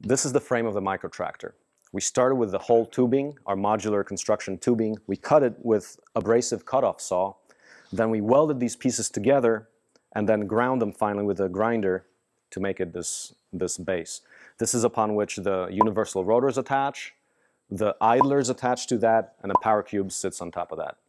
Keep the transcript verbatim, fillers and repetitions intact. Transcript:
This is the frame of the microtractor. We started with the whole tubing, our modular construction tubing. We cut it with abrasive cutoff saw. Then we welded these pieces together and then ground them finally with a grinder to make it this, this base. This is upon which the universal rotors attach, the idlers attached to that, and the power cube sits on top of that.